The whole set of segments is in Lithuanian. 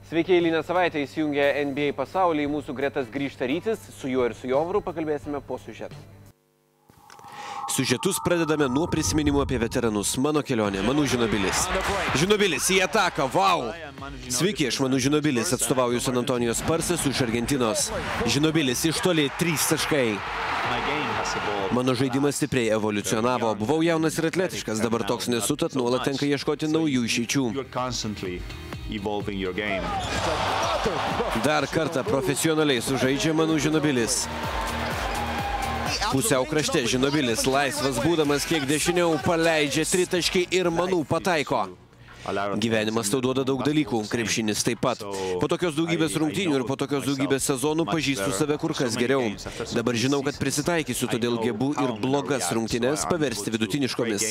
Sveiki, eilinę savaitę įsijungę NBA pasaulį, į mūsų gretas grįžta Rytis, su juo ir su Jovru pakalbėsime po siužetų. Siužetus pradedame nuo prisiminimų apie veteranus. Mano kelionė, Manu Žinobilis. Žinobilis į ataką, vau! Sveiki, aš Manu Žinobilis, atstovauju San Antonijos Sparsas iš Argentinos. Žinobilis iš toli 3 taškai. Mano žaidimas stipriai evoliucionavo. Buvau jaunas ir atletiškas, dabar toks nesu, tad nuolat tenka ieškoti naujų išeičių. Dar kartą profesionaliai sužaidžia Manu Žinobilis. Pusiau krašte Žinobilis, laisvas būdamas kiek dešiniau, paleidžia 3 taškai ir Manu pataiko. Gyvenimas tau duoda daug dalykų, krepšinis taip pat. Po tokios daugybės rungtynių ir po tokios daugybės sezonų pažįstu save kur kas geriau. Dabar žinau, kad prisitaikysiu, todėl gebu ir blogas rungtynes paversti vidutiniškomis.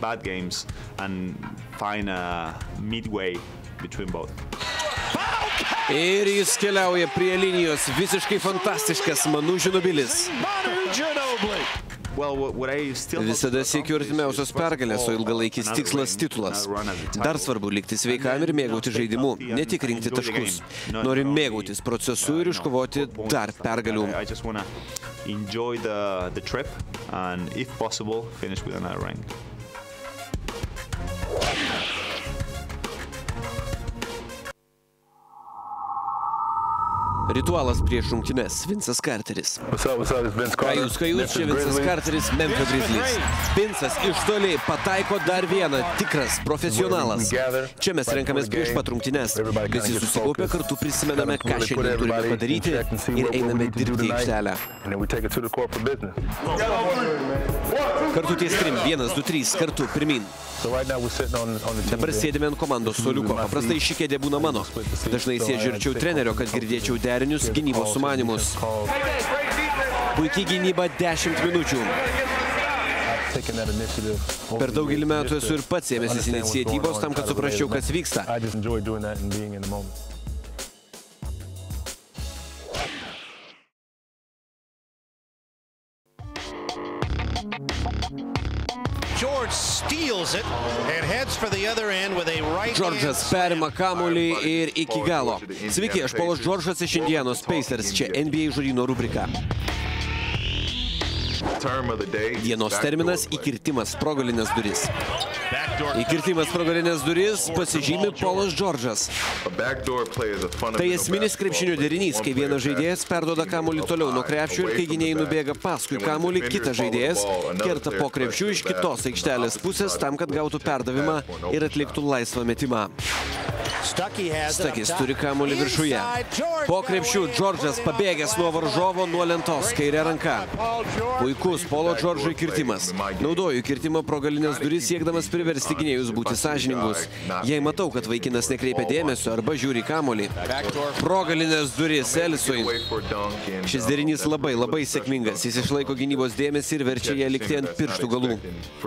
Ir jis keliauja prie linijos, visiškai fantastiškas Manu Žinobilis. Visada siekiu artimiausios pergalės, o ilgalaikis tikslas titulas. Dar svarbu likti sveikam ir mėgauti žaidimu, ne tik rinkti taškus. Noriu mėgautis procesu ir iškovoti dar pergalių. Ritualas prieš rungtynes, Vincas Carteris. Ką jūs, čia Vincas Carteris, Memphio Grizzlies. Vincas iš toli pataiko dar vieną, tikras profesionalas. Čia mes renkamės prieš pat rungtynes. Visi susikaupę kartu prisimename, ką šiandien turime padaryti ir einame dirbti į aikštelę. Kartu ties trim, 1, 2, 3, kartu pirmin. Dabar sėdime ant komandos suoliuko. Paprastai ši kėdė būna mano. Dažnai sėdžiu arčiau trenerio, kad girdėčiau derinius, gynybos sumanymus. Puikiai gynyba 10 minučių. Per daugelį metų esu ir pats ėmęsis iniciatyvos tam, kad suprasčiau, kas vyksta. Džordžas perima kamuolį ir iki galo. Sveiki, aš Polas Džordžas iš Indianos Pacers, čia NBA žodyno rubrika. Dienos terminas – įkirtimas pro galines duris. Įkirtimas pro galines duris pasižymi Polas Džordžas. Tai esminis krepšinio derinys, kai vienas žaidėjas perduoda kamuolį toliau nuo krepšių ir kai gynėjai nubėga paskui kamuolį, kitas žaidėjas kerta po krepšių iš kitos aikštelės pusės tam, kad gautų perdavimą ir atliktų laisvą metimą. Stakis turi kamuolį viršuje. Po krepšių Džordžas pabėgęs nuo varžovo nuo lentos, kairė ranka. Puikus Polo Džordžo įkirtimas. Naudoju įkirtimą pro galines duris, siekdamas priversti gynėjus būti sąžiningus. Jei matau, kad vaikinas nekreipia dėmesio arba žiūri kamuolį. Pro galines duris Ellisui. Šis derinys labai sėkmingas. Jis išlaiko gynybos dėmesį ir verčia ją likti ant pirštų galų.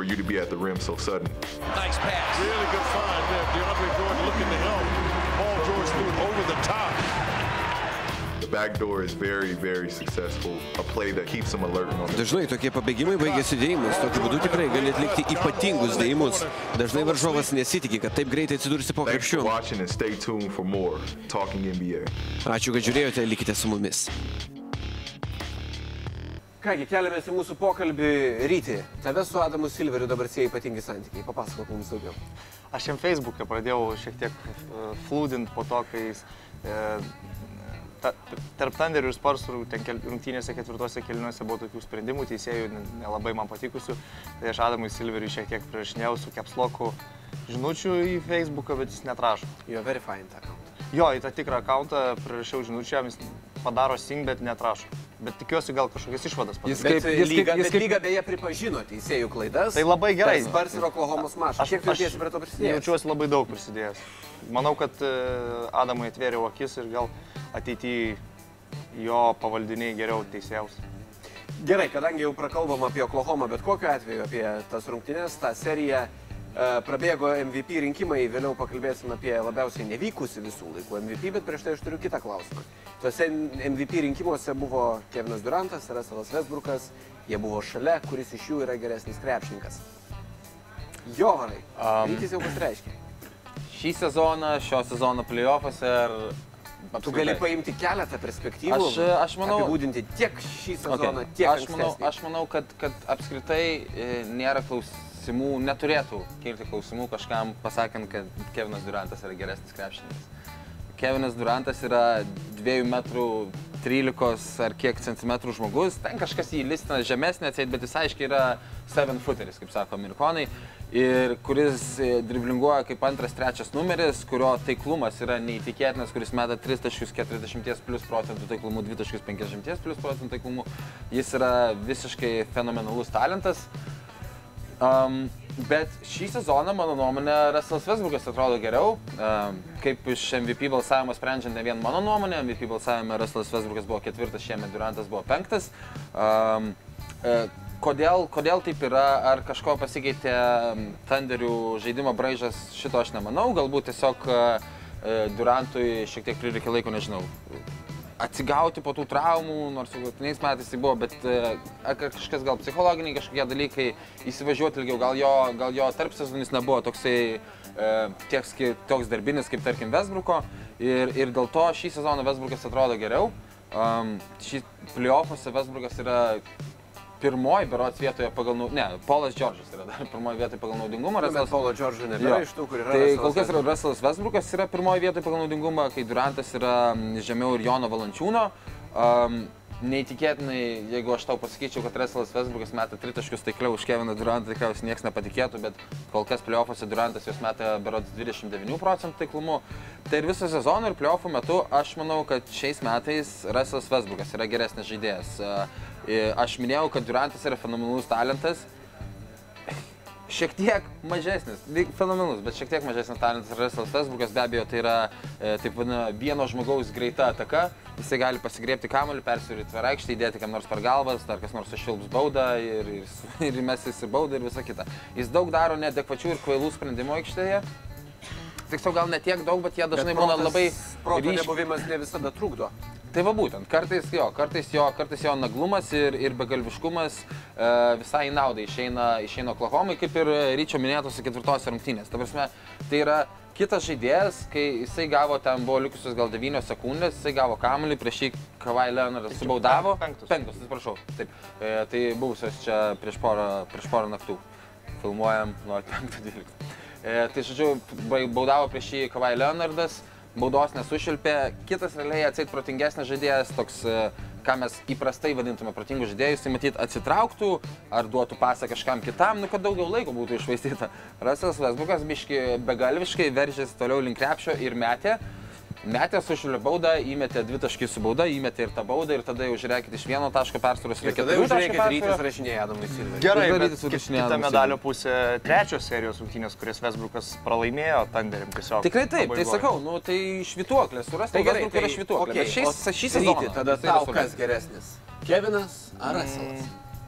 Dažnai tokie pabėgimai baigėsi dėjimus. Tokiu būdu tikrai gali atlikti ypatingus dėjimus. Dažnai varžovas nesitikė, kad taip greitai atsidursi po krepšiu. Ačiū, kad žiūrėjote, likite su mumis. Kągi, keliamės į mūsų pokalbį. Ryti, tave su Adamu Silveriu dabar sieja ypatingi santykiai. Papasakok mums daugiau. Aš jam Facebook'e pradėjau šiek tiek flūdint po to, kai jis tarp Thunderių ir Sparsų rungtynėse 4 kėliniuose buvo tokių sprendimų, teisėjų nelabai man patikusių. Tai aš Adamui Silveriui šiek tiek prirašinėjau su capslock'u žinučių į Facebook'ą, bet jis neatrašo. Jo, verifying tą akauntą. Jo, į tą tikrą akauntą prirašiau žinučių, jam jis padaro sing, bet neatrašo. Bet tikiuosi gal kažkokias išvadas padaryti. Jis lyga beje pripažino teisėjų klaidas. Tai labai gerai. Spars ir Oklahomos mačas. Kiek jaučiasi prie to prisidėjęs? Jaučiuosi labai daug prisidėjęs. Manau, kad Adamui atvėriau akis ir gal ateityje jo pavaldiniai geriau teisėjaus. Gerai, kadangi jau prakalbam apie Oklahomą, bet kokiu atveju apie tas rungtynes, tą seriją, prabėgo MVP rinkimai, vėliau pakalbėsim apie labiausiai nevykusi visų laikų MVP, bet prieš tai aš turiu kitą klausimą. Tuose MVP rinkimuose buvo Kevinas Durantas, Russellas Westbrookas, jie buvo šalia, kuris iš jų yra geresnis krepšininkas. Jovarai, Rytis jau pasireiškė. šį sezoną, šio sezono play-offuose ir apskritai. Tu gali paimti keletą perspektyvų, aš manau, apibūdinti tiek šį sezoną, tiek ankstesnį. Aš manau, kad apskritai nėra klausimų, neturėtų kilti klausimų kažkam pasakant, kad Kevinas Durantas yra geresnis krepšininkas. Kevinas Durantas yra 2 metrų 13 ar kiek centimetrų žmogus, ten kažkas jį listina žemesnė, bet jis aiškiai yra 7-footeris, kaip sako amerikonai, ir kuris driblinguoja kaip 2-3 numeris, kurio taiklumas yra neįtikėtinas, kuris meta 3.40+% taiklumu, 2.50+% taiklumu. Jis yra visiškai fenomenalus talentas. Bet šį sezoną, mano nuomonė, Russellas Westbrookas atrodo geriau. Kaip iš MVP balsavimo sprendžiant ne vien mano nuomonė, MVP balsavime Russellas Westbrookas buvo 4, šiemet Durantas buvo 5. Kodėl taip yra? Ar kažko pasikeitė Thunderių žaidimo braižas? Šito aš nemanau. Galbūt tiesiog Durantui šiek tiek prireikė laiko, nežinau, atsigauti po tų traumų, nors jau kitais metais tai buvo, bet kažkas gal psichologiniai kažkokie dalykai, įsivažiuoti ilgiau, gal jo tarpsezonis nebuvo toksai toks darbinis kaip tarkim Westbrooko ir dėl to šį sezoną Westbrookas atrodo geriau. Šį play-offuose Westbrookas yra pirmoji berods vietoje pagal, Paulas Džordžas yra dar pirmoji vietoje pagal naudingumą. Bet Paulo Džordžo nebėra iš tų, kur yra Tai kol kas yra Russellas Westbrookas yra pirmoji vietoje pagal naudingumą, kai Durantas yra žemiau ir Jono Valančiūno. Neįtikėtinai, jeigu aš tau pasakyčiau, kad Russellas Westbrookas meta 3 taškus taikliau už Keviną Durantą, tikriausiai niekas nepatikėtų, bet kol kas play-offuose Durantas jos meta berods 29% taiklumu. Tai ir viso sezono ir play-offų metu aš manau, kad šiais metais Russellas Westbrookas yra geresnis žaidėjas. Aš minėjau, kad Durantas yra fenomenalus talentas. Šiek tiek mažesnis, fenomenalus, bet šiek tiek mažesnis talentas Russellas Westbrookas, be abejo, tai yra taip vadinama vieno žmogaus greita ataka. Jisai gali pasigriebti kamuolį, persiūryti tveraikštį, įdėti kam nors per galvas, dar kas nors sušilps baudą ir mesis ir baudą ir visa kita. Jis daug daro neadekvačių ir kvailų sprendimų aikštėje. Tiksliau gal ne tiek daug, bet jie dažnai būna labai proto nebuvimas ne visada trukdo. Tai va būtent, kartais jo naglumas ir begalviškumas visai naudai išeina Oklahomai, kaip ir Ryčio minėtose 4 rungtynės. Ta prasme, tai yra kitas žaidėjas, kai jisai gavo, ten buvo likusios gal 9 sekundės, jisai gavo kamuolį, prieš jį Kawhi Leonardas subaudavo. 5, atsiprašau. Taip, tai buvusios čia prieš porą naktų. Filmuojam nuo 5-12. Tai, žodžiu, baudavo prieš jį Kawhi Leonardas. Baudos nesušilpė, kitas realiai atseit protingesnis žaidėjas, toks, ką mes įprastai vadintume protingų žaidėjus, tai matyt atsitrauktų ar duotų pasą kažkam kitam, kad daugiau laiko būtų iššvaistyta. Russellas Westbrookas biškį begalviškai veržėsi toliau link krepšio ir metė, sušilpė baudą, įmetė 2 taškus su bauda, įmetė ir tą baudą ir tada jau žiūrėkit iš 1 taško persvaros ir 4 taško persvaros. Rytis rašinėja Adamui Silveriui. Gerai, kita medalio pusė 3 serijos rungtynės, kurias Westbrookas pralaimėjo Thunderiam tiesiog. Tikrai taip, tai sakau, tai švytuoklė, surasti Westbrook yra švytuoklė. Šį sezoną. Tada tau kas geresnis? Kevinas ar Russellas?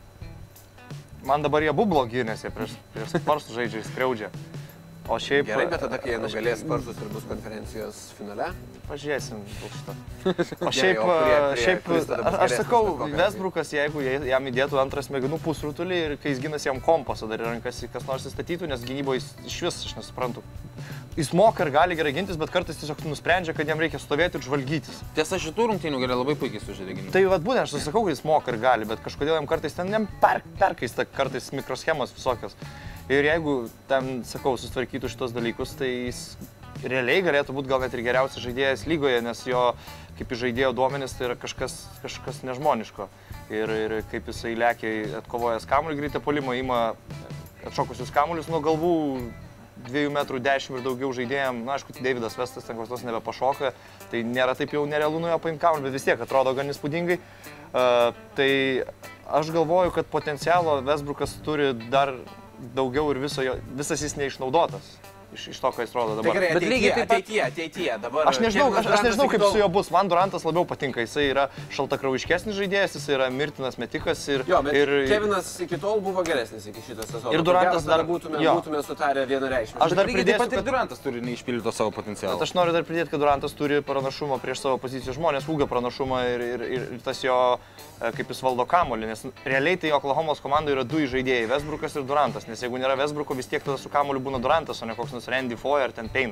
Man dabar jie abu blogi, nes jie prieš Spursų žaidžia, skriaudžia. O šiaip... Gerai, bet tada, kai jie nugalės Spursus ir bus konferencijos finale? Pažiūrėsim šitą. O šiaip, aš sakau, Westbrookas, jeigu jam įdėtų antrą smegenų pusrutulį ir kai jis ginasi jam kompasą dar į rankas, kas nors įstatytų, nes gynyboje iš vis, aš nesuprantu. Jis moka ir gali gerai gintis, bet kartais tiesiog nusprendžia, kad jam reikia stovėti ir žvalgytis. Tiesa, šitų rungtynių gerai labai puikiai sužaidė gynybą. Tai vat būtent, aš sakau, kad jis moka ir gali, bet kažkodėl jam kartais ten perkaista kartais mikroschemos visokios. Ir jeigu ten, sakau, sustvarkytų šitos dalykus, tai jis realiai galėtų būti gal net ir geriausias žaidėjas lygoje, nes jo, kaip žaidėjo duomenis, tai yra kažkas nežmoniško. Ir kaip jisai lekia atkovojęs kamuolį greitą puolimą, ima atšokusius kamuolius nuo galvų 2,10 metrų ir daugiau žaidėjams. Na, aišku, Davidas Westas ten koks nebepašoka, tai nėra taip jau nerealu nuo jo paimti kamuolį, bet vis tiek atrodo gan įspūdingai. Tai aš galvoju, kad potencialo Westbrookas turi dar daugiau ir visas jis neišnaudotas iš to, ką jis rodo dabar. Tai gerai, ateityje dabar... Aš nežinau, kaip su juo bus. Man Durantas labiau patinka. Jisai yra šaltakraujiškesnis žaidėjas, jisai yra mirtinas metikas ir... Jo, bet Kevinas iki tol buvo geresnis iki šito sezono. Ir Durantas dar būtume sutarę vienareikšmiškai. Aš dar pridėsiu, kad Durantas turi neišpildyto savo potencialą. Bet aš noriu dar pridėti, kad Durantas turi pranašumą prieš savo pozicijos žmonės, ūgio pranašumą ir tas jo, kaip jis valdo kamuolį. Nes realiai tai Oklahomos komandoje yra 2 žaidėjai, Westbrookas ir Durantas. Nes jeigu nėra Westbrooko, vis tiek tada su kamuoliu būna Durantas, o ne koks Randy Foy ar ten Paynas.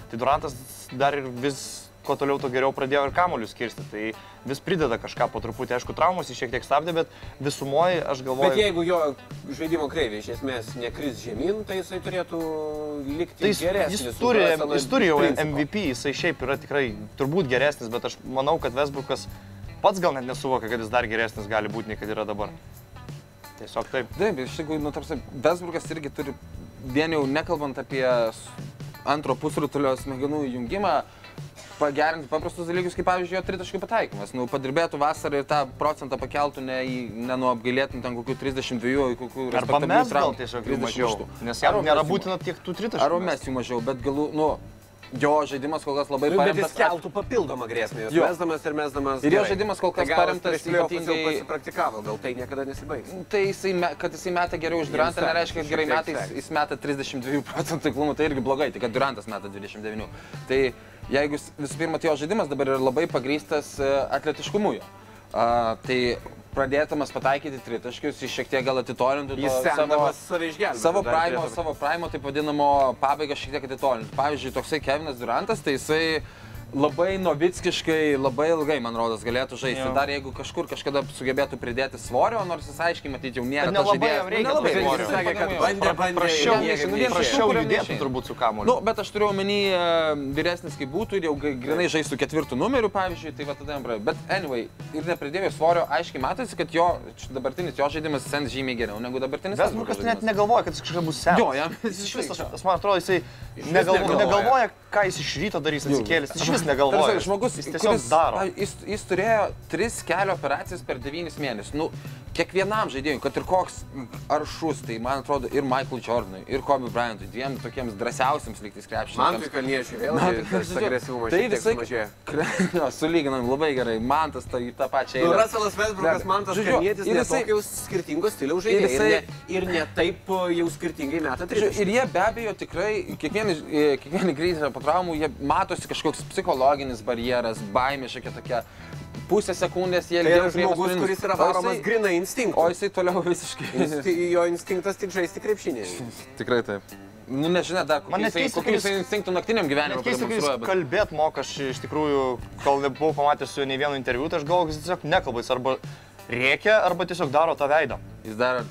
Tai Durantas dar ir vis kuo toliau, to geriau pradėjo ir kamuolius kirsti. Tai vis prideda kažką po truputį. Aišku, traumos jis šiek tiek stabdė, bet visumoje aš galvoju... Bet jeigu jo žaidimo kreivė iš esmės nekris žemyn, tai jisai turėtų likti geresnis. Jis turi jau MVP, jisai šiaip yra tikrai turbūt geresnis, bet aš manau, kad Westbrookas pats gal net nesuvokia, kad jis dar geresnis gali būti, nei kad yra dabar. Tiesiog taip. Taip, iš tikrųjų, Westbrookas irgi turi, vien jau nekalbant apie antro pusrutulio smegenų jungimą, pagerinti paprastus dalykus, kaip pavyzdžiui, jo tritaškių pataikymas. Padirbėtų vasarą ir tą procentą pakeltų ne nuo apgailėtų ten kokių 32, kokių arba mes gal tiesiog jų mažiau, nes jam nėra būtina tiek tų tritaškių. Arba mes jų mažiau, bet galų, jo žaidimas kol kas labai paremtas. Bet jis keltų papildomą grėsmę, jūs mesdamas. Ir jo žaidimas kol kas paremtas ypatingai pasipraktikavo, gal tai niekada nesibaigs. Tai kad jisai meta geriau už Durantą, nereiškia, kad gerai metais jis meta 32% taiklumų, tai irgi blogai, tai kad Durantas meta 29%. Tai jeigu visų pirma, tai jo žaidimas dabar yra labai pagrįstas atletiškumu jo. Tai pradėtamas pataikyti tritaškius, jis šiek tiek gal atitolintų savo primo, taip vadinamo pabaigą šiek tiek atitolintų. Pavyzdžiui, toksai Kevinas Durantas, tai jisai labai novickiškai, labai ilgai, man rodos, galėtų žaisti. Dar jeigu kažkur kažkada sugebėtų pridėti svorio, nors jis aiškiai matyti jau nėra tas žaidėjas. Prašiau judėtų turbūt su kamuoliu. Bet aš turiu omeny vyresnis kaip būtų ir jau grinai žaistų 4 numeriu, pavyzdžiui, tai va tada jam praėjo. Bet anyway, ir nepridėjo svorio, aiškiai matosi, kad dabartinis jo žaidimas sens žymiai geriau negu dabartinis. Westbrookas net negalvoja, kad jis kažkaip bus senas. Jo, jam iš man atrodo, jisai negalvoja, ką jis iš ryto darys atsikėlęs. Jis vis negalvoja. Žmogus, jis tiesiog daro. Jis turėjo 3 kelio operacijas per 9 mėnesius. Kiekvienam žaidėjui, kad ir koks aršus, tai man atrodo ir Michael Jordanui, ir Kobe Bryantui, dviem tokiems drąsiausiams lygtais krepšininkams. Mantui Kalniečiui vėlgi tas agresyvumas šiek tiek sumažėjo. Sulyginam labai gerai, Mantas tą pačią eilę. Russellas Westbrookas, Mantas Kalnietis, ne tokiaus skirtingos stiliaus žaidėjai ir ne taip jau skirtingai meta tritaškius. Ir jie be abejo tikrai, kiekvieni grįžę po traumų, jie matosi kažkoks psichologinis barjeras, baimė šiokia tokia. Pusę sekundės jie ilgiau žmogus, kuris yra varomas grynai instinktų. O jisai toliau visiškai. Jo instinktas tik žaisti krepšinį. Tikrai taip. Nežinia dar, kokių jisai instinktų naktiniam gyvenimui. Net keista, kad jis kalbėt moka, aš iš tikrųjų, kol nebuvau pamatęs su juo nei vieno interviu, tai aš galvoju, kad jis tiesiog nekalba, jis arba rėkia, arba tiesiog daro tą veidą. Jis daro,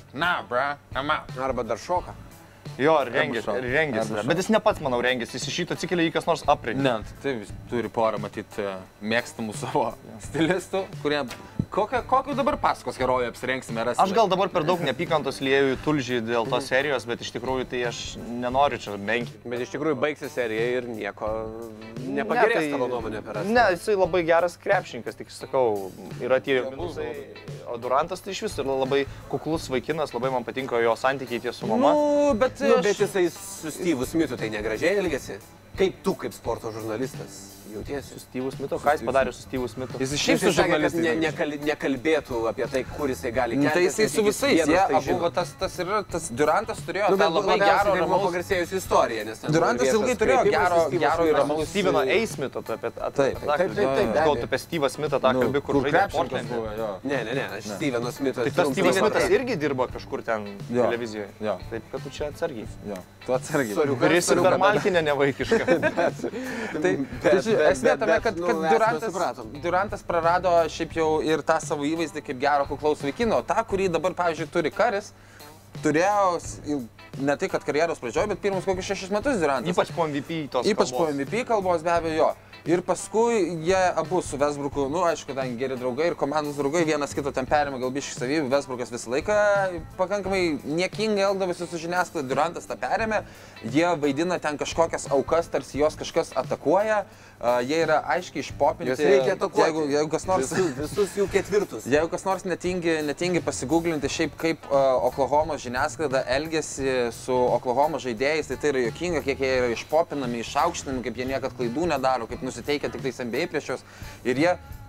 arba dar šoka. Jo, rengėsi. Bet jis ne pats, manau, rengėsi. Jis iš ryto atsikelia, jį kas nors aprengė. Ne, tai turi porą, matyt, mėgstamų savo stilistų, kurie... Kokiu dabar pasakos herojų apsirengsime rasime? Aš gal dabar per daug nepykantos lieju į tulžį dėl tos serijos, bet iš tikrųjų tai aš nenoriu čia menkinti. Bet iš tikrųjų baigsi serija ir nieko nepagerės tavo nuomonė per rasime. Ne, jisai labai geras krepšininkas, tik sakau, yra tie minusai. O Durantas tai iš vis yra labai kuklus vaikinas, labai man patinka jo santykiai tie su mama. Bet jisai su Steve'u Smithu tai negražiai elgėsi. Kaip tu, kaip sporto žurnalistas, jautiesi? Su Steve'u Smithu? Ką jis padarė su Steve'u Smithu? Jis šiaip su žurnalistais nekalbėtų apie tai, kur jisai gali keltis. Tai jisai su visais, jie abu, tas Durantas turėjo tą labai gero ramaus... pagarsėjusi istoriją, nes... Durantas ilgai turėjo gero ir ramaus... Steveno A. Smith'o, taip, gal tu apie Steve'ą Smith'ą tą kalbį, kur žaidė Portland'e. Ne, Steveno Smith'o... Tai tas Steve'as Smith'as irgi dirba kažkur ten televizijoje. Taip, kad tu čia atsargiai. Tu atsargiai. Kuris ir per Malkinę nevaikišką. Tai esmė tame, kad Durantas prarado šiaip jau ir tą savo įvaizdį kaip gero kuklaus vaikino. Ta, kurį dabar, pavyzdžiui, turi Karis, turėjo ne tai, kad karjeros pradžioje, bet pirmus kokius 6 metus Durantas. Ypač po MVP tos kalbos. Ypač po MVP kalbos, be abejo, jo. Ir paskui jie abu su Westbrooku, aišku, kadangi geri draugai ir komandos draugai, vienas kito ten perėmė gal biškį savybių, Westbrookas visą laiką pakankamai niekingai elgdavosi su žiniasklaida, Durantas tą perėmė, jie vaidina ten kažkokias aukas, tarsi jos kažkas atakuoja, jie yra aiškiai išpopinti. Jos reikia atakuoti. Jeigu kas nors... Visus jų ketvirtus. Jeigu kas nors netingi pasigūglinti šiaip kaip Oklahomos žiniasklaida elgėsi su Oklahomos žaidėjais, tai yra juokinga, kiek jie yra išpopinami, išaukštinami, kaip jie niekad klaidų nedaro, kaip nusiteikia tik tais NBA prieš juos. Ir jie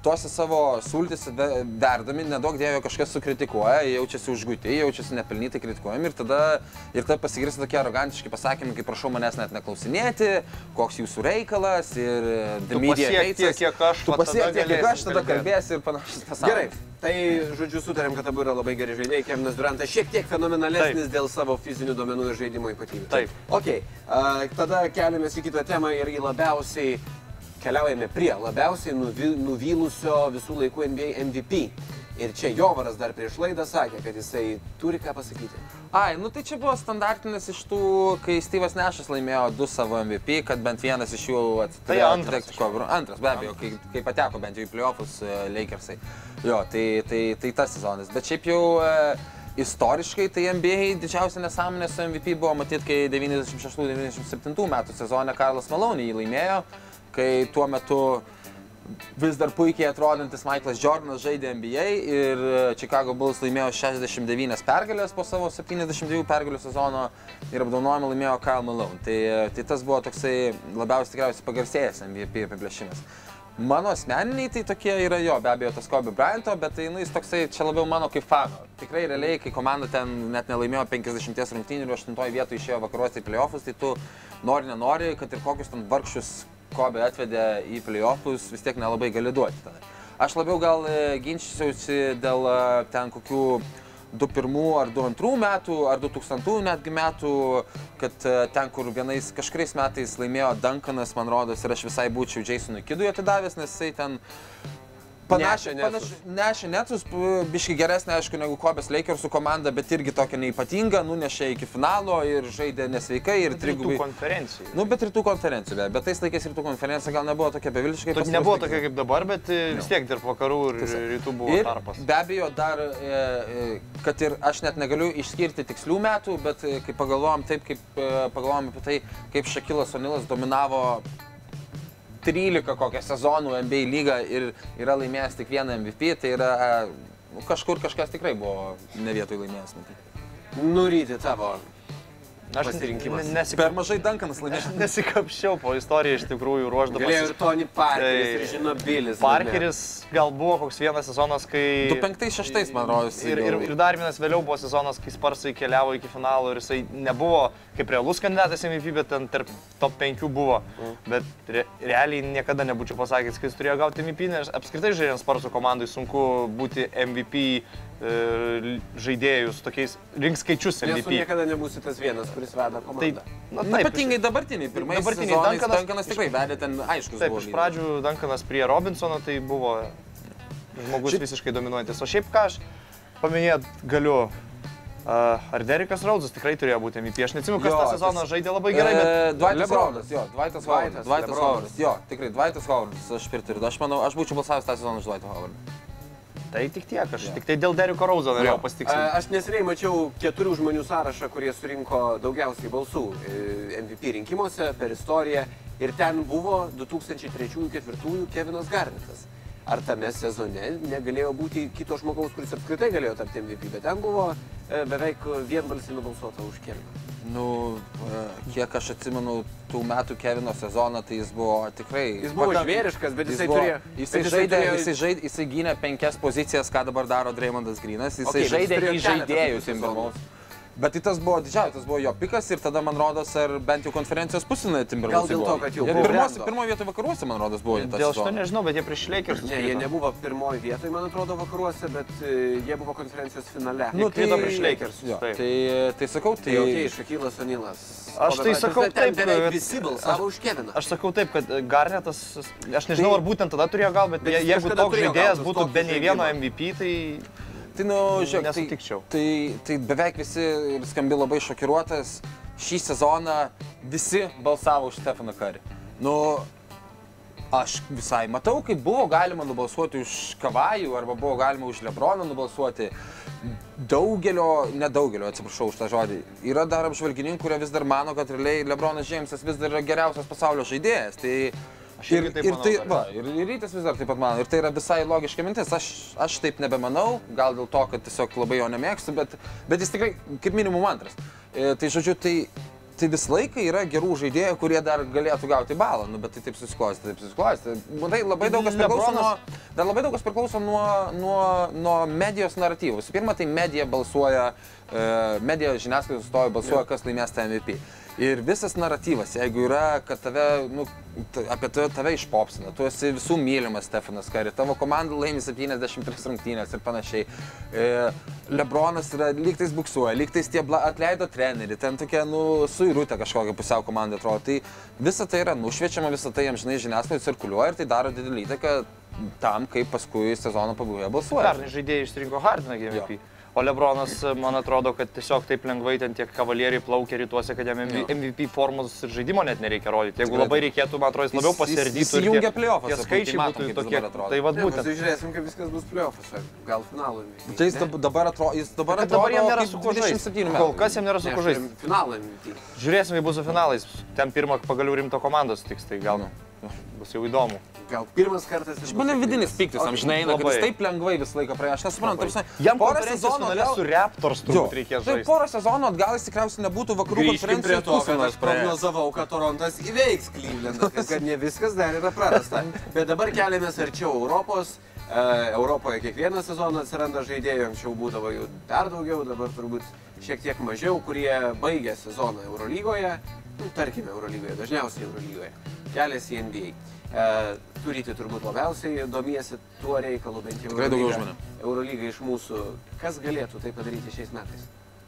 tuose savo sultys verdami, nedaug dėjo kažkas sukritikuoja, jaučiasi užguiti, jaučiasi nepelnytai kritikuojami ir tada pasigirsta tokie arogantiški pasakymai, kaip prašau manęs net neklausinėti, koks jūsų reikalas ir the media hates. Tu pasiek tiek, kiek aš tada kalbėsiu ir panašus pasaulis. Gerai, tai žodžiu sutarėm, kad abu yra labai geri žaidėjai, Kevinas Durantas šiek tiek fenomenalesnis dėl savo fizinių duomenų ir žaidimo ypatybių. Taip. Ok, tada keliamės į kitą temą ir į labiausiai keliaujame prie labiausiai nuvylusio visų laikų NBA MVP. Ir čia Jovaras dar prieš laidą sakė, kad jisai turi ką pasakyti. Nu tai čia buvo standartinis iš tų, kai Steve'as Nashas laimėjo 2 savo MVP, kad bent vienas iš jų Tai antras. Antras, be abejo, kai pateko bent jau į playoffus Lakersai. Jo, tai tas sezonas. Bet šiaip jau istoriškai tai NBA didžiausia nesąmonė su MVP buvo matyti, kai 96-97 metų sezone Karlas Maloney jį laimėjo, kai tuo metu vis dar puikiai atrodantis Michaelas Jordanas žaidė NBA ir Chicago Bulls laimėjo 69 pergalės po savo 72 pergalių sezono ir apdovanojimą laimėjo Karl Malone. Tai tas buvo toksai labiausiai tikriausiai pagarsėjęs MVP apiplėšimas. Mano asmeniniai tai tokie yra jo, be abejo, tas Kobe Bryanto, bet tai jis toksai čia labiau mano kaip fano. Tikrai realiai, kai komanda ten net nelaimėjo 50 rungtynių ir 8 vietų išėjo vakaruose į playoffus, tai tu nenori, kad ir kokius ten vargšus Kobe atvedė į playoffus, vis tiek nelabai gali duoti tada. Aš labiau gal ginčysiausi dėl ten kokių 2001 ar 2002 metų, ar 2000 netgi metų, kad ten, kur kažkuriais metais laimėjo Duncanas, man rodos, ir aš visai būčiau Jasonui Kiddui atidavęs, nes jisai ten nešė Netsus, biški geresnė, aišku, negu Kobės Lakersų komanda, bet irgi tokia neypatinga, nunešė iki finalo ir žaidė nesveikai ir trigubai. Rytų konferencijų. Bet rytų konferencijų, bet tais laikais rytų konferencija gal nebuvo tokia beviltiškai. Nebuvo tokia kaip dabar, bet vis tiek tarp vakarų ir rytų buvo tarpas. Be abejo, dar, kad ir aš net negaliu išskirti tikslių metų, bet kai pagalvojom apie tai, kaip Shaquilas O'Nealas dominavo 13 kokią sezonų NBA lygą ir yra laimėjęs tik vieną MVP, tai yra kažkas tikrai buvo ne vietoj laimėjęs. Nuryti tavo pasirinkimas. Per mažai Duncanas laimėjo. Nesikapščiau po istoriją iš tikrųjų ruoždamas. Galėjo ir Tony Parkeris, ir žino Bilis. Parkeris gal buvo koks vienas sezonas, kai... 2005-2006, man rodos. Ir dar vienas vėliau buvo sezonas, kai Sparsai keliavo iki finalo ir jisai nebuvo kaip realus kandidatas MVP, bet ten tarp top 5 buvo. Bet realiai niekada nebūčiau pasakęs, kad jis turėjo gauti MVP, nes apskritai žaidžiant Sparsų komandai sunku būti MVP žaidėjus tokiais rink skaičius MVP. Nes tu niekada nebūsi tas vienas, kuris veda komandą. Ypatingai dabartiniai, pirmais sezonais Duncanas tikrai vedė ten aiškus. Taip, iš pradžių Duncanas prie Robinsono tai buvo žmogus visiškai dominuojantis. O šiaip ką aš paminėt galiu, ar Derikas Rouzas tikrai turėjo būti MVP. Aš neatsimenu, kas tą sezoną žaidė labai gerai, bet... Dwightas Howardas. Jo, tikrai, Dwightas Howardas, aš pritariu. Aš manau, aš būčiau balsavęs tą sezoną už Dwightą Howardą. Tai tik tiek, aš tik tai dėl Deriko Rouzo norėjau pasitikslinti. Aš neseniai mačiau 4 žmonių sąrašą, kurie surinko daugiausiai balsų MVP rinkimuose per istoriją ir ten buvo 2003-2004 Kevinas Garnetas. Ar tame sezone negalėjo būti kito žmogaus, kuris apskritai galėjo tapti MVP, bet ten buvo beveik vienbalsiai nubalsuota už Keviną. Kiek aš atsimenu tų metų Kevino sezoną, tai jis buvo tikrai... Jis buvo žvėriškas, bet jisai turėjo... Jisai gynė 5 pozicijas, ką dabar daro Draymondas Greenas. Jisai žaidė į žaidėjus Timberwolves. Bet tai tas buvo didžiausias, tas buvo jo pikas ir tada, man rodos, ar bent jau konferencijos pusfinalį Timberwolves buvo. Gal dėl to, kad jau buvo. Pirmoje vietoje vakaruose, man rodos, buvo tas sezonas. Dėl šito nežinau, bet jie prieš Lakers. Ne, jie nebuvo pirmoje vietoje, man atrodo, vakaruose, bet jie buvo konferencijos finale. Krito prieš Lakers. Tai sakau, tai... Okei, Shaquilas O'Nealas. Aš tai sakau taip, beveik visi balsavo už Keviną. Aš sakau taip, kad Garnetas, aš nežinau, ar būtent tada turėjo gal, bet jeigu toks žaidėjas būtų be nei vieno MVP, tai... Tai, nesutikčiau. Tai beveik visi ir skambi labai šokiruotas. Šį sezoną visi balsavo už Stepheną Curry. Aš visai matau, kaip buvo galima nubalsuoti už Kavajų arba buvo galima už LeBroną nubalsuoti. Atsiprašau už tą žodį. Yra dar apžvalgininkų, kurie vis dar mano, kad realiai LeBronas Jamesas vis dar yra geriausias pasaulio žaidėjas. Ir Rytis vis dar taip pat mano. Ir tai yra visai logiška mintis. Aš taip nebemanau, gal dėl to, kad tiesiog labai jo nemėgstu, bet jis tikrai kaip minimum antras. Tai žodžiu, tai tai visą laiką yra gerų žaidėjų, kurie dar galėtų gauti balą, bet tai taip susiklosti. Matai, labai daug kas priklauso nuo medijos naratyvų. Visų pirma, tai medija balsuoja, medija žiniasklaidos atstovai balsuoja, kas laimės tą MVP. Ir visas naratyvas, jeigu yra, kad apie tave išpopsina, tu esi visų mylimas Stefanas Curry, tavo komanda laimi 73 rungtynės ir panašiai. LeBronas yra lygtais buksuoja, lygtais tie atleido trenerį, ten tokia, suirutė kažkokia pusiau komanda atrodo. Tai visa tai yra nušviečiama, visa tai amžinai žiniasklaidai cirkuliuoja ir tai daro didelį įtaką tam, kaip paskui sezono pabaigoje balsuoja. Pernai žaidėjai išsirinko Hardiną MVP. O LeBronas, man atrodo, kad tiesiog taip lengvai ten tiek kavalieriai plaukia rytuose, kad jam MVP formos ir žaidimo net nereikia rodyti. Jeigu labai reikėtų, man atrodo, jis labiau pasirdytų. Jis jungia playoffas. Tie skaičiai būtų tokie. Tai vad būtent. Žiūrėsim, kaip viskas bus playoffas, gal finalui. Tai jis dabar atrodo, jam nėra su kuo žaisti. Kol kas jam nėra su kuo žaisti. Finalai. Žiūrėsim, kaip bus su finalais. Ten pirmą pagaliau rimto komandos tiks, tai gal bus jau įdomu. Gal pirmas kartas... Iš mane vidinis piktis, amžinai eina, kad jis taip lengvai visą laiką praėjo. Aš nesuprantu, jam porą sezonų su Raptors turbūt reikės žaisti. Tai porą sezonų atgal jis tikriausiai nebūtų vakarų konferencijos pusfinalis. Aš prognozavau, kad Torontas įveiks Clevelandą, kad ne viskas dar yra prarasta. Bet dabar keliamės arčiau Europos. Europoje kiekvieną sezoną atsiranda žaidėjų, anksčiau būdavo jų dar daugiau, dabar turbūt šiek tiek mažiau, kurie baigė sezoną Eurolygoje, tarkime Eurolygoje, dažniausiai Eurolygoje, keliasi į NBA. Turite turbūt labiausiai domiesi tuo reikalu, bent jau Eurolyga iš mūsų. Kas galėtų tai padaryti šiais metais?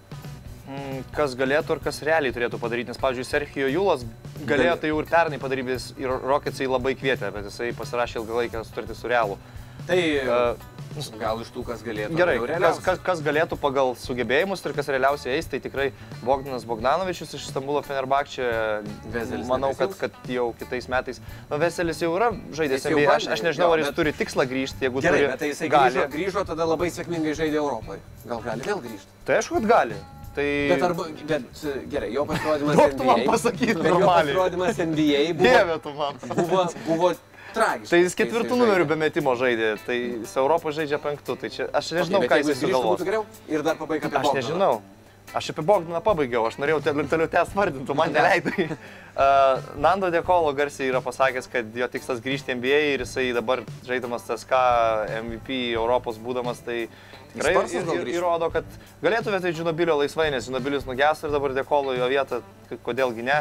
Kas galėtų ir kas realiai turėtų padaryti, nes, pavyzdžiui, Sergio Julas galėjo tai jau ir pernai padaryti, ir Rocketsai labai kvietė, bet jisai pasirašė ilgalaikę sutartį su Realu. Tai gal iš tų, kas galėtų. Gerai, kas galėtų pagal sugebėjimus ir kas realiausiai eis, tai tikrai Bogdanas Bogdanovičius iš Stambulo Fenerbahče. Manau, kad jau kitais metais. Veselis jau yra žaidęs NBA. Aš nežinau, ar jis turi tikslą grįžti, jeigu turi. Gerai, bet tai jisai grįžo, tada labai sėkmingai žaidė Europoje. Gal gali vėl grįžti? Tai aišku, kad gali. Bet gerai, jo pasirodymas NBA. Tu man pasakyti normaliai. Jo pasirodymas NBA buvo tragiškas. Tai jis 4 numerių be metimo žaidė, tai jis Europos žaidžia 5, tai čia aš nežinau, ką jis sugalvos. Ir dar pabaiga apie Bogdaną. Aš nežinau. Aš apie Bogdaną pabaigiau, aš norėjau toliau tęs vardintų, man neleidai. Nando De Colo garsiai yra pasakęs, kad jo tikslas grįžti NBA ir jisai dabar žaidamas CSKA MVP Europos būdamas, tai tikrai įrodo, kad galėtų vietoj Žinobilio laisvai, nes Žinobilis nugeso ir dabar De Colo jo vietą, kodėlgi ne.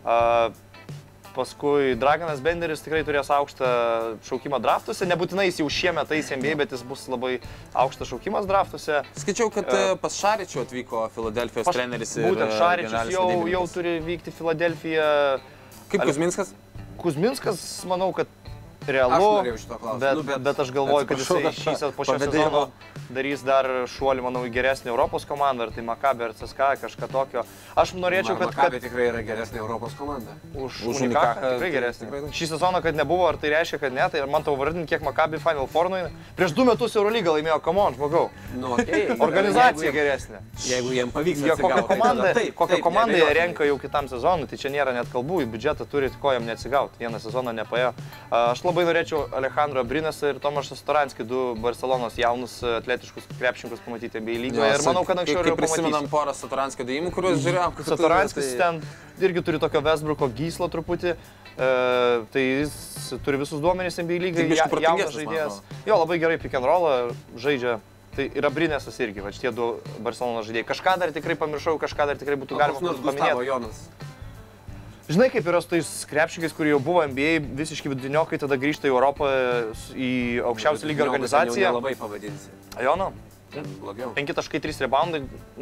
Paskui Dragonas Benderis tikrai turės aukštą šaukimą draftuose. Nebūtinai jis jau šiemet eis NBA, bet jis bus labai aukštas šaukimas draftuose. Skaičiau, kad pas Šaričių atvyko Filadelfijos treneris. Būtent Šaričius jau turi vykti Filadelfiją. Kaip Kuzminskas? Kuzminskas, manau, kad realu, bet aš galvoju, kad jisai po šio sezono darys dar šuolį, manau, į geresnį Europos komandą, ar tai Maccabi, ar CSKA, kažką tokio. Aš norėčiau, kad... Maccabi tikrai yra geresnė Europos komanda. Už Unikaką tikrai geresnė. Šį sezoną, kad nebuvo, ar tai reiškia, kad ne, tai man tau vardinti, kiek Maccabi Final Four nueina. Prieš 2 metus Eurolygą laimėjo, come on, žmogau. Organizacija geresnė. Jeigu jiems pavyks atsigauti. Kokią komandą jie renka jau kitam sezonui, tai čia nėra net kalbų, į biudžetą turi, ko jam neatsigauti. Vieną sezoną nepaėjo. Aš labai norėčiau Alejandro Brinesą ir Tomašą Storanskį, 2 Barcelonos jaunus atletiškus krepšininkus pamatyti NBA lygoje. Ir manau, kad anksčiau jau pamatysim. Prisimenam porą Storanskio dėjimų, kuriuos žiūrėjom. Storanskis ten irgi turi tokio Westbrooko gyslą truputį. Tai jis turi visus duomenys NBA lygai, jaunas žaidėjas. Jo, labai gerai pick and rollą žaidžia. Tai yra Brinesas irgi, va šitie 2 Barcelonos žaidėjai. Kažką dar tikrai pamiršau, kažką dar tikrai būtų galima paminėti. Žinai, kaip yra su tais krepšininkais, kurie jau buvo NBA visiškai vidiniokai, tada grįžta į Europą, į aukščiausią lygio organizaciją. Labai pavadinsi. Ajono? Blogiau. 5.3 reboundai,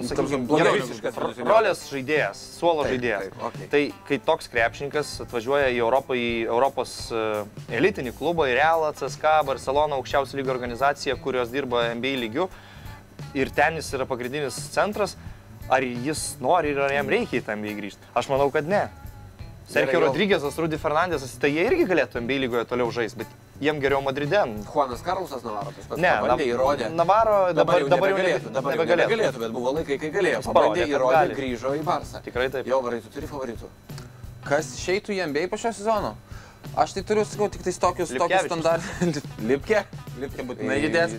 sakykime, rolės žaidėjas, suolo žaidėjas. Tai kai toks krepšininkas atvažiuoja į Europą, į Europos elitinį klubą, į Realą, CSKA, Barceloną, aukščiausią lygio organizaciją, kurios dirba NBA lygiu, ir ten jis yra pagrindinis centras, ar jis nori ir ar jam reikia į tą NBA grįžti? Aš manau, kad ne. Sergio Rodriguezas, Rudy Fernandesas, tai jie irgi galėtų NBA lygoje toliau žaisti, bet jiem geriau Madride. Juanas Karlosas Navaro tas pats pabandė, įrodė. Navaro dabar jau nebegalėtų, bet buvo laikai, kai galėjo. Pabandė, įrodė, grįžo į Barsą. Tikrai taip. Jo, varai, tu turi favoritų. Kas išeitų į NBA po šio sezono? Aš tai turiu, sakau, tik tais tokius standartus. Lipke būtinai judės.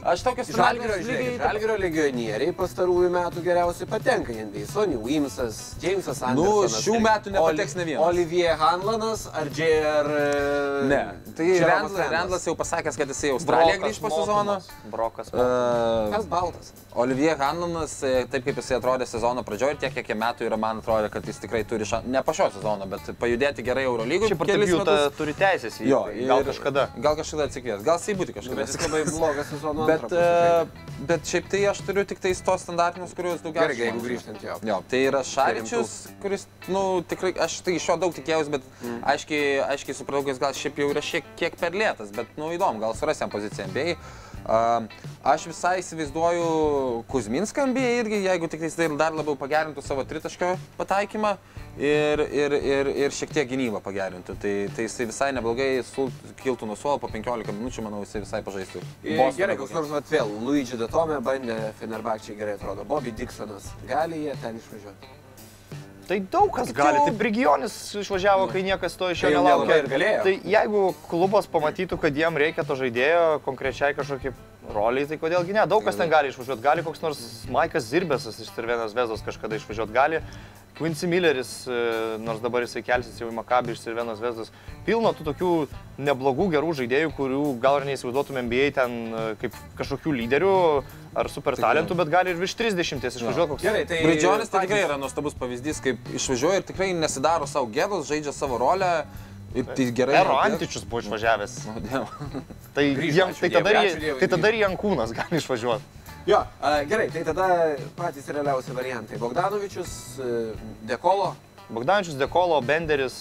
Aš tokius scenarijus Žalgirio legionieriai pastarųjų metų geriausiai patenka į NBA. Sonny Williamsas, Jamesas Andersonas. Šių metų nepateks ne vienas. Olivier Hanlanas ar J.R. Ne, tai Randlas jau pasakęs, kad jisai Australiją grįž po sezono. Brokas. Kas baltas? Olivier Hanlanas, taip kaip jisai atrodė sezono pradžioje ir tiek, kiek metų yra, man atrodo, kad jis tikrai turi ne po šio sezono, bet pajudėti gerai Eurolygų. Šiaip kelis metus turi teisės į jį. Gal kažkada. Gal kažkada atsikvies. Gal jisai būti kažkada. Jis labai blogas sezono Bet šiaip tai aš turiu tik tais tos standartinius, kuriuos daugiausiai. Gerai, jeigu grįžtant jo. Jo, tai yra Šaričius, kuris, tikrai, aš tai iš jo daug tikėjausi, bet aiškiai supratau, kad gal šiaip jau yra šiek tiek per lėtas, bet, įdomu, gal suras jam poziciją NBA. Aš visai įsivaizduoju Kuzminską NBA irgi, jeigu tik tai dar labiau pagerintų savo tritaškio pataikymą ir šiek tiek gynybą pagerintų. Tai jisai visai neblogai kiltų nuo suolo po 15 minučių, manau, jisai visai pažaistų. Gerai, koks nors vėl, Luigi Datome bandė Fenerbahčei gerai atrodo, Bobby Dixonas, gali jie ten išvažiuoti? Tai daug kas gali, tai Brigionis išvažiavo, kai niekas to iš jo nelaukia. Tai jeigu klubas pamatytų, kad jiem reikia to žaidėjo konkrečiai kažkokį roliai, tai kodėlgi ne, daug kas ten gali išvažiuoti, gali koks nors Maikas Zirbesas iš Cervenos Vezos kažkada išvažiuoti, gali Quincy Milleris, nors dabar jisai kelsis jau į Maccabi iš Cervenos Vezos, pilno tų tokių neblogų gerų žaidėjų, kurių gal ir neįsivaizduotume NBA ten kaip kažkokių lyderių ar super talentų, bet gali ir virš 30 išvažiuoti koks. Gerai, tai Bridžionis tai tikrai yra nuostabus pavyzdys, kaip išvažiuoja ir tikrai nesidaro savo gėdos, žaidžia savo rolę. Ir tai gerai. Ero Antičius buvo išvažiavęs. Tai tada ir Jankūnas gali išvažiuoti. Jo, gerai, tai tada patys realiausi variantai. Bogdanovičius, Dekolo. Bogdanovičius, Dekolo, Benderis,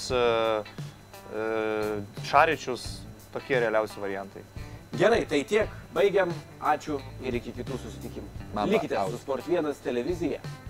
Šaričius, tokie realiausi variantai. Gerai, tai tiek. Baigiam. Ačiū ir iki kitų susitikimų. Likite su Sport 1 televizija.